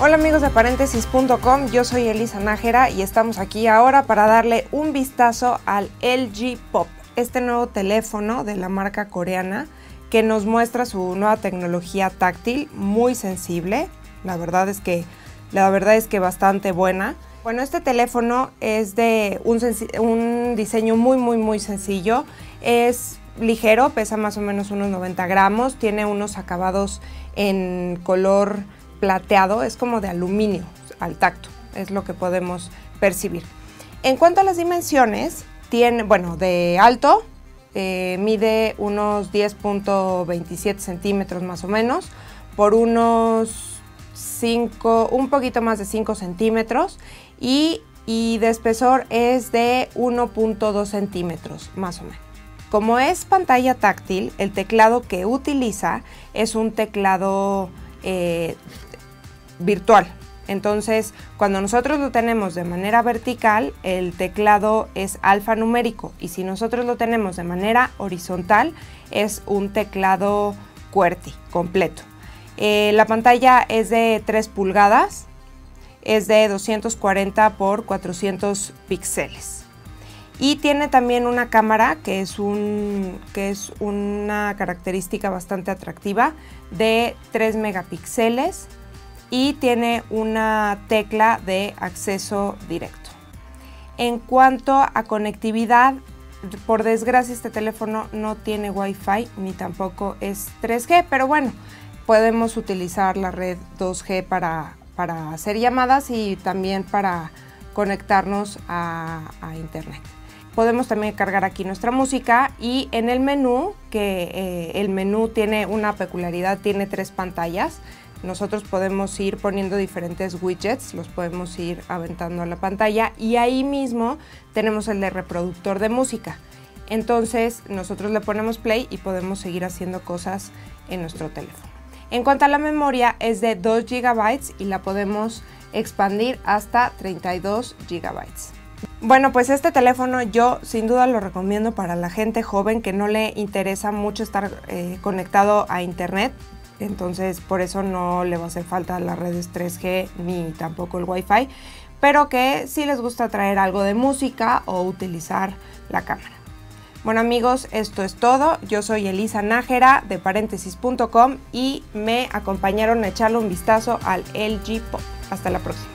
Hola amigos de paréntesis.com, yo soy Elisa Nájera y estamos aquí ahora para darle un vistazo al LG Pop, este nuevo teléfono de la marca coreana que nos muestra su nueva tecnología táctil muy sensible. La verdad es que bastante buena. Bueno, este teléfono es de un diseño muy sencillo, es ligero, pesa más o menos unos 90 gramos, tiene unos acabados en color plateado, es como de aluminio al tacto, es lo que podemos percibir. En cuanto a las dimensiones, tiene, bueno, de alto, mide unos 10.27 centímetros más o menos, por unos un poquito más de 5 centímetros y de espesor es de 1.2 centímetros más o menos. Como es pantalla táctil, el teclado que utiliza es un teclado virtual. Entonces, cuando nosotros lo tenemos de manera vertical, el teclado es alfanumérico, y si nosotros lo tenemos de manera horizontal, es un teclado QWERTY completo. La pantalla es de 3 pulgadas, es de 240 por 400 píxeles. Y tiene también una cámara que es una característica bastante atractiva de 3 megapíxeles y tiene una tecla de acceso directo. En cuanto a conectividad, por desgracia este teléfono no tiene Wi-Fi ni tampoco es 3G, pero bueno, podemos utilizar la red 2G para hacer llamadas y también para conectarnos a internet. Podemos también cargar aquí nuestra música y en el menú, el menú tiene una peculiaridad, tiene 3 pantallas. Nosotros podemos ir poniendo diferentes widgets, los podemos ir aventando a la pantalla y ahí mismo tenemos el de reproductor de música. Entonces nosotros le ponemos play y podemos seguir haciendo cosas en nuestro teléfono. En cuanto a la memoria, es de 2 GB y la podemos expandir hasta 32 GB. Bueno, pues este teléfono yo sin duda lo recomiendo para la gente joven que no le interesa mucho estar conectado a internet. Entonces por eso no le va a hacer falta las redes 3G ni tampoco el Wi-Fi, pero que sí les gusta traer algo de música o utilizar la cámara. Bueno amigos, esto es todo. Yo soy Elisa Nájera de paréntesis.com y me acompañaron a echarle un vistazo al LG Pop. Hasta la próxima.